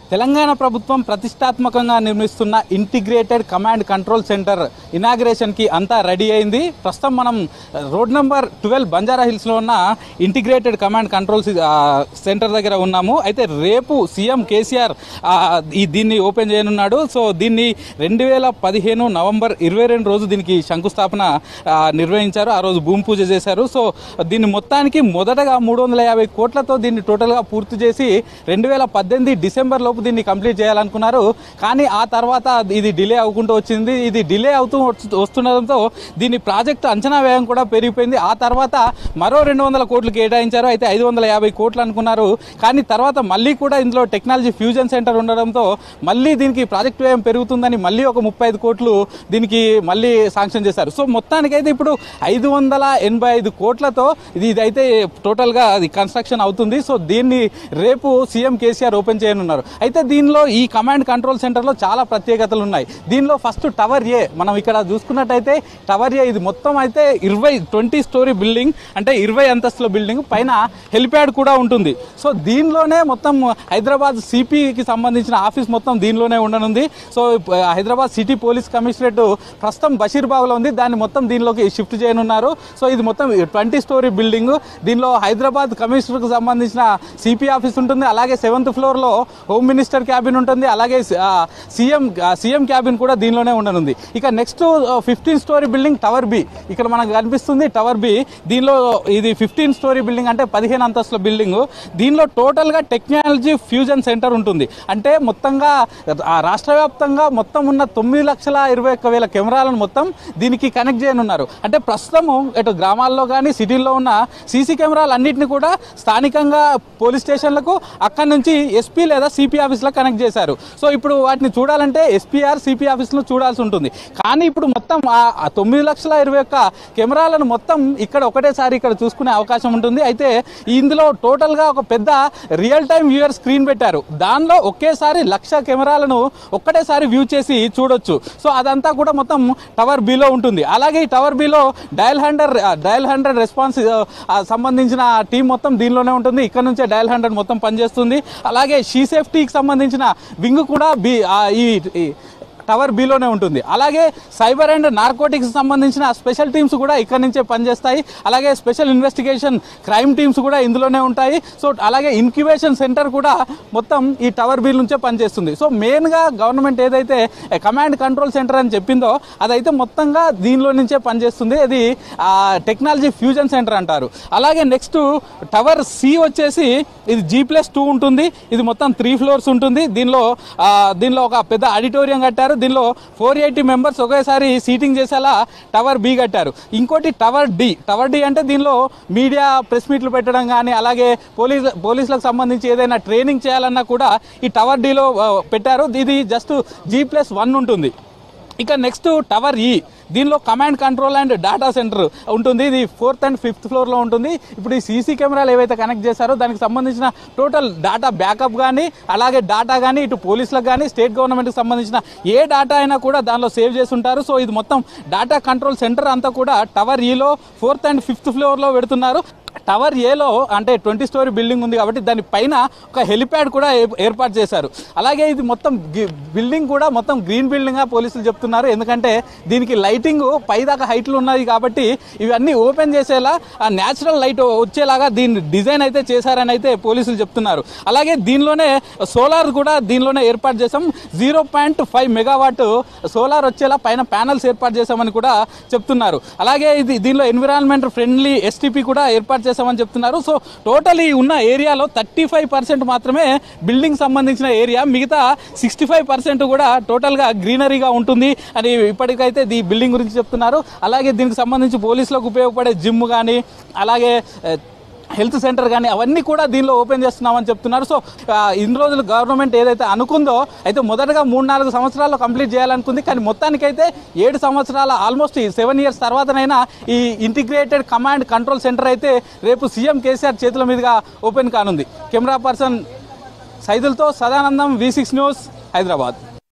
తెలంగాణ ప్రభుత్వం ప్రతిష్టాత్మకంగా నిర్మిస్తున్న ఇంటిగ్రేటెడ్ కమాండ్ కంట్రోల్ సెంటర్ ఇనాగ్రేషన్కి అంతా రెడీ అయింది. ప్రస్తుతం మనం రోడ్ నెంబర్ 12 బంజారా హిల్స్లో ఉన్న ఇంటిగ్రేటెడ్ కమాండ్ కంట్రోల్ సెంటర్ దగ్గర ఉన్నాము. అయితే రేపు సీఎం కేసీఆర్ దీన్ని ఓపెన్ చేయనున్నాడు. సో దీన్ని 2015 నవంబర్ 22 రోజు దీనికి శంకుస్థాపన నిర్వహించారు. ఆ రోజు భూమి పూజ చేశారు. సో దీన్ని మొత్తానికి మొదటగా 350 కోట్లతో దీన్ని టోటల్గా పూర్తి చేసి 2018 డిసెంబర్లో దీన్ని కంప్లీట్ చేయాలనుకున్నారు. కానీ ఆ తర్వాత ఇది డిలే అవుకుంటూ వచ్చింది. ఇది డిలే అవుతూ వస్తుండడంతో దీని ప్రాజెక్టు అంచనా వ్యయం కూడా పెరిగిపోయింది. ఆ తర్వాత మరో 200 కోట్లు కేటాయించారు. అయితే 550 కోట్లు అనుకున్నారు. కానీ తర్వాత మళ్ళీ కూడా ఇందులో టెక్నాలజీ ఫ్యూజన్ సెంటర్ ఉండడంతో మళ్ళీ దీనికి ప్రాజెక్టు వ్యయం పెరుగుతుందని మళ్ళీ ఒక 35 కోట్లు దీనికి మళ్ళీ శాంక్షన్ చేశారు. సో మొత్తానికైతే ఇప్పుడు 585 కోట్లతో ఇదైతే టోటల్గా అది కన్స్ట్రక్షన్ అవుతుంది. సో దీన్ని రేపు సీఎం కేసీఆర్ ఓపెన్ చేయనున్నారు. అయితే దీనిలో ఈ కమాండ్ కంట్రోల్ సెంటర్లో చాలా ప్రత్యేకతలు ఉన్నాయి. దీనిలో ఫస్ట్ టవర్ ఏ మనం ఇక్కడ చూసుకున్నట్టయితే టవర్ ఏ ఇది మొత్తం అయితే 20 స్టోరీ బిల్డింగ్, అంటే 20 అంతస్తుల బిల్డింగ్, పైన హెలిప్యాడ్ కూడా ఉంటుంది. సో దీనిలోనే మొత్తం హైదరాబాద్ సిపికి సంబంధించిన ఆఫీస్ మొత్తం దీనిలోనే ఉండనుంది. So Hyderabad city police commissionerate ప్రస్తుతం బషీర్బాగ్లో ఉంది. దాన్ని మొత్తం దీనిలోకి షిఫ్ట్ చేయనున్నారు. సో ఇది మొత్తం 20 స్టోరీ బిల్డింగ్. దీనిలో హైదరాబాద్ కమిషనర్కు సంబంధించిన సిపి ఆఫీస్ ఉంటుంది. అలాగే 7th ఫ్లోర్లో హోమ్ మినిస్టర్ క్యాబిన్ ఉంటుంది. అలాగే సీఎం క్యాబిన్ కూడా దీనిలోనే ఉండనుంది. ఇక next 15 story building tower B ఇక్కడ మనకు కనిపిస్తుంది. టవర్ బి దీనిలో ఇది 15 స్టోరీ బిల్డింగ్, అంటే 15 అంతస్తుల బిల్డింగ్. దీనిలో టోటల్గా టెక్నాలజీ ఫ్యూజన్ సెంటర్ ఉంటుంది. అంటే మొత్తంగా రాష్ట్ర వ్యాప్తంగా మొత్తం ఉన్న 9,21,000 కెమెరాలను మొత్తం దీనికి కనెక్ట్ చేయనున్నారు. అంటే ప్రస్తుతము ఇటు గ్రామాల్లో కానీ సిటీల్లో ఉన్న సీసీ కెమెరాలు అన్నింటినీ కూడా స్థానికంగా పోలీస్ స్టేషన్లకు, అక్కడి నుంచి ఎస్పీ లేదా సిపి ఆఫీస్లో కనెక్ట్ చేశారు. సో ఇప్పుడు వాటిని చూడాలంటే ఎస్పీఆర్ సిపి ఆఫీస్లో చూడాల్సి ఉంటుంది. కానీ ఇప్పుడు మొత్తం 9,21,000 కెమెరాలను మొత్తం ఇక్కడ ఒకటేసారి ఇక్కడ చూసుకునే అవకాశం ఉంటుంది. అయితే ఇందులో టోటల్గా ఒక పెద్ద రియల్ టైమ్ వ్యూయర్ స్క్రీన్ పెట్టారు. దానిలో ఒకేసారి 1,00,000 కెమెరాలను ఒక్కటేసారి వ్యూ చేసి చూడొచ్చు. సో అదంతా కూడా మొత్తం టవర్ బిలో ఉంటుంది. అలాగే ఈ టవర్ బిలో డయల్ 100 రెస్పాన్స్ సంబంధించిన టీం మొత్తం దీనిలోనే ఉంటుంది. ఇక్కడ నుంచే డయల్ 100 మొత్తం పనిచేస్తుంది. అలాగే షీ సేఫ్టీకి సంబంధించిన వింగ్ కూడా ఈ టవర్ బిలోనే ఉంటుంది. అలాగే సైబర్ అండ్ నార్కోటిక్స్ సంబంధించిన స్పెషల్ టీమ్స్ కూడా ఇక్కడ నుంచే పనిచేస్తాయి. అలాగే స్పెషల్ ఇన్వెస్టిగేషన్ క్రైమ్ టీమ్స్ కూడా ఇందులోనే ఉంటాయి. సో అలాగే ఇన్క్యుబేషన్ సెంటర్ కూడా మొత్తం ఈ టవర్ బిల్ నుంచే పనిచేస్తుంది. సో మెయిన్గా గవర్నమెంట్ ఏదైతే కమాండ్ కంట్రోల్ సెంటర్ అని చెప్పిందో అదైతే మొత్తంగా దీనిలో నుంచే పనిచేస్తుంది. ఇది టెక్నాలజీ ఫ్యూజన్ సెంటర్ అంటారు. అలాగే నెక్స్ట్ టవర్ సి వచ్చేసి ఇది G+2 ఉంటుంది. ఇది మొత్తం 3 ఫ్లోర్స్ ఉంటుంది. దీనిలో ఒక పెద్ద ఆడిటోరియం కట్టారు. దీనిలో 480 మెంబర్స్ ఒకేసారి సీటింగ్ చేసేలా టవర్ బి కట్టారు. ఇంకోటి టవర్ డి అంటే దీనిలో మీడియా ప్రెస్ మీట్లు పెట్టడం కానీ, అలాగే పోలీసులకు సంబంధించి ఏదైనా ట్రైనింగ్ చేయాలన్నా కూడా ఈ టవర్ డిలో పెట్టారు. ఇది జస్ట్ G+1 ఉంటుంది. ఇక నెక్స్ట్ టవర్ ఈ దీనిలో command control and data centre ఉంటుంది. ఇది 4th and 5th ఫ్లోర్లో ఉంటుంది. ఇప్పుడు ఈ సీసీ కెమెరాలు ఏవైతే కనెక్ట్ చేశారో దానికి సంబంధించిన టోటల్ డేటా బ్యాకప్ కానీ, అలాగే డేటా కానీ ఇటు పోలీసులకు కానీ స్టేట్ గవర్నమెంట్కి సంబంధించిన ఏ డేటా అయినా కూడా దానిలో సేవ్ చేసి ఉంటారు. సో ఇది మొత్తం డేటా కంట్రోల్ సెంటర్ అంతా కూడా టవర్ ఈలో 4th and 5th ఫ్లోర్లో పెడుతున్నారు. టవర్ ఏలో అంటే 20 స్టోరీ బిల్డింగ్ ఉంది కాబట్టి దాని పైన ఒక హెలిప్యాడ్ కూడా ఏర్పాటు చేశారు. అలాగే ఇది మొత్తం బిల్డింగ్ కూడా మొత్తం గ్రీన్ బిల్డింగ్గా పోలీసులు చెప్తున్నారు. ఎందుకంటే దీనికి లైటింగ్ పైదాకా హైట్లు ఉన్నాయి కాబట్టి ఇవన్నీ ఓపెన్ చేసేలా న్యాచురల్ లైట్ వచ్చేలాగా దీన్ని డిజైన్ అయితే చేశారని అయితే పోలీసులు చెప్తున్నారు. అలాగే దీనిలోనే సోలార్ కూడా దీనిలోనే ఏర్పాటు చేసాం. 0.5 మెగావాట్ సోలార్ వచ్చేలా పైన ప్యానల్స్ ఏర్పాటు చేశామని కూడా చెప్తున్నారు. అలాగే దీనిలో ఎన్విరాన్మెంట్ ఫ్రెండ్లీ STP కూడా ఏర్పాటు చేసామని చెప్తున్నారు. సో టోటల్ ఈ ఉన్న ఏరియాలో 35% మాత్రమే బిల్డింగ్ సంబంధించిన ఏరియా, మిగతా 65% కూడా టోటల్గా గ్రీనరీగా ఉంటుంది అని ఇప్పటికైతే ఈ బిల్డింగ్ గురించి చెప్తున్నారు. అలాగే దీనికి సంబంధించి పోలీసులకు ఉపయోగపడే జిమ్ కానీ, అలాగే హెల్త్ సెంటర్ కానీ అవన్నీ కూడా దీనిలో ఓపెన్ చేస్తున్నామని చెప్తున్నారు. సో ఇన్ని రోజులు గవర్నమెంట్ ఏదైతే అనుకుందో అయితే మొదటగా 3-4 సంవత్సరాల్లో కంప్లీట్ చేయాలనుకుంది. కానీ మొత్తానికైతే 7 సంవత్సరాల ఆల్మోస్ట్ 7 years తర్వాతనైనా ఈ ఇంటిగ్రేటెడ్ కమాండ్ కంట్రోల్ సెంటర్ అయితే రేపు సీఎం కేసీఆర్ చేతుల మీదుగా ఓపెన్ కానుంది. కెమెరా పర్సన్ సైదులతో సదానందం, V6 న్యూస్, హైదరాబాద్.